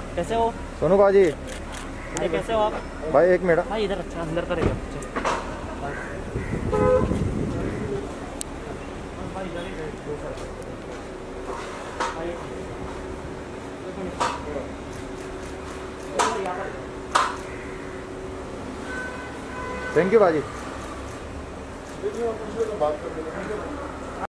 कैसे हो सोनू बाजी? ये कैसे हो आप भाई एक मिनट। भाई? इधर अच्छा अंदर करेगा थैंक यू बाजी। बात कर